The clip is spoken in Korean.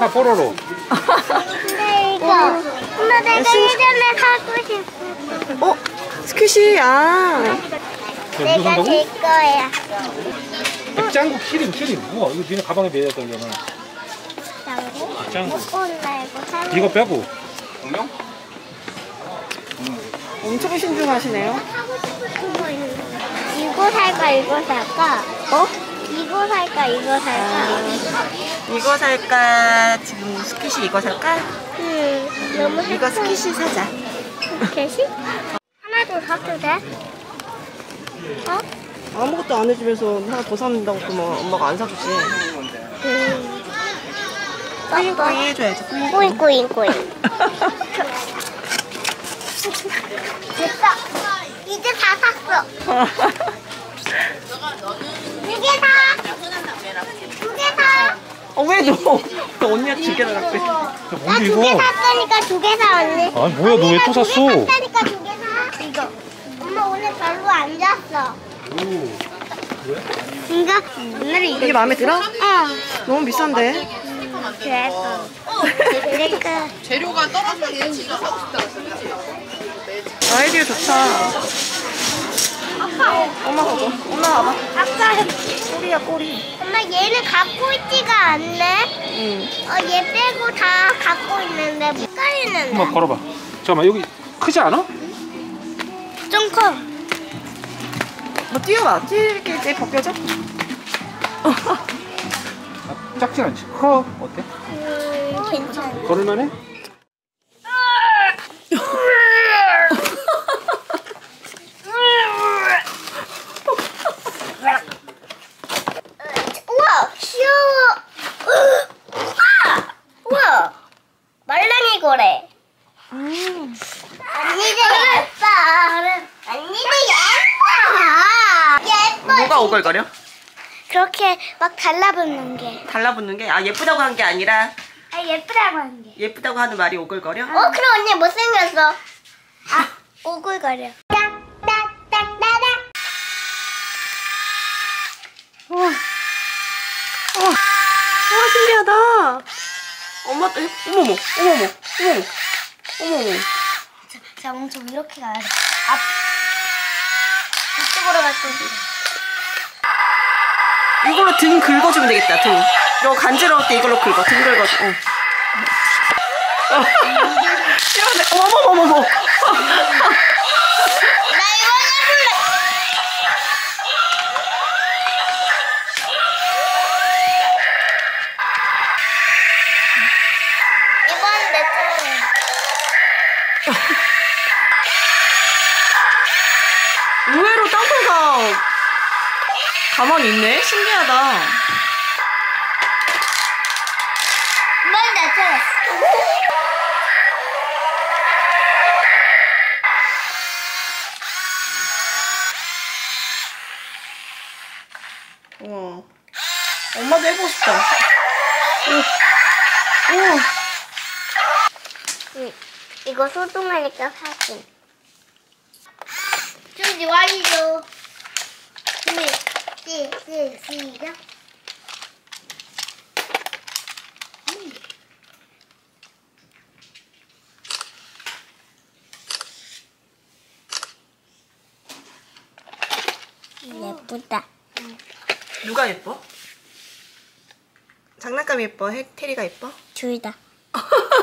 아까 뽀로로. 근데 이거 엄마 내가 예전에 사고 싶어. 어? 스퀴시, 내가 제 거야. 백장구 키링. 우와, 이거 니네 가방에 매였던 거잖아. 장구? 짱구. 못 말고 이거 빼고. 공룡? 엄청 신중하시네요. 사고 싶은 거 있는데. 이거 살까 이거 살까? 어? 이거 살까 이거 살까? 이거 살까? 지금 스퀴시 이거 살까? 너무 이거 스퀴시 사자. 개시? 하나도 사도 돼? 어? 아무것도 안 해주면서 하나 더 사는다고 그러면 엄마가 안 사주지. 꾸잉꾸잉 해줘야지. 꾸잉꾸잉. 됐어. 이제 다 샀어. 두 개 사. 두 개 사. 왜 너? 너 언니가 두 개나 갖고 있어. 야, 나 뭔데 두 개 이거? 샀으니까 두 개 사 언니. 아니 뭐야, 너 왜 또 샀어? 두개 샀으니까 두 개 사. 이거. 엄마 오늘 별로 안 잤어. 이거 오늘은 이거. 이게 마음에 들어? 응. 너무 비싼데. 그래서. 그러니까. 재료가 떨어지면 진짜 사고 싶다. 아이디어 좋다. 엄마 가봐. 엄마 와봐. 아까 꼬리야 꼬리. 엄마 얘는 갖고 있지가 않네. 응. 얘 빼고 다 갖고 있는데 못 가리는데. 한번 걸어봐. 잠깐만, 여기 크지 않아? 좀 커. 뭐 뛰어봐. 뛰게 이제 벗겨져? 작지 않지? 커. 어때? 괜찮아. 걸을만해? 우와, 귀여워. 우와, 말랑이 고래. 언니들 예뻐. 언니들 예뻐. 예뻐. 뭐가 오글거려? 그렇게 막 달라붙는 게. 달라붙는 게? 아 예쁘다고 한 게 아니라 예쁘다고 하는 게. 예쁘다고 하는 말이 오글거려? 그럼 언니 못생겼어. 오글거려. 딱딱딱따닥. 우와 신기하다. 엄마 어머머. 자, 엄청 이렇게 가야 돼. 이쪽으로 갈 거지. 이걸로 등 긁어주면 되겠다. 등. 너 간지러울 때 이걸로 긁어. 등 긁어줘. 시원해. 어머머머머. 나 이거 해볼래. 이번 내 차례. 의외로 땅콩가 가만히 있네? 신기하다. 이번 내 차례. 우와. 엄마도 해보고 싶다. 이거 소중하니까 사진. 준비 완료. 시작. 예쁘다. 누가 예뻐? 장난감 예뻐? 테리가 예뻐? 둘 다.